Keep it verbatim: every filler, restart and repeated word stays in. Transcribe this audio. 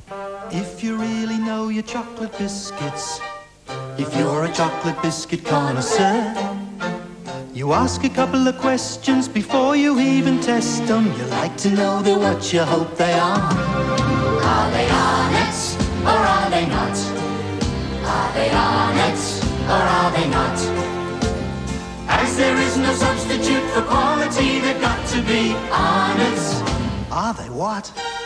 If you really know your chocolate biscuits, if you're a chocolate biscuit connoisseur, you ask a couple of questions before you even test them. You like to know they're what you hope they are. Are they Arnott's or are they not? Are they Arnott's or are they not? As there is no substitute for quality, they've got to be Arnott's. Are they what?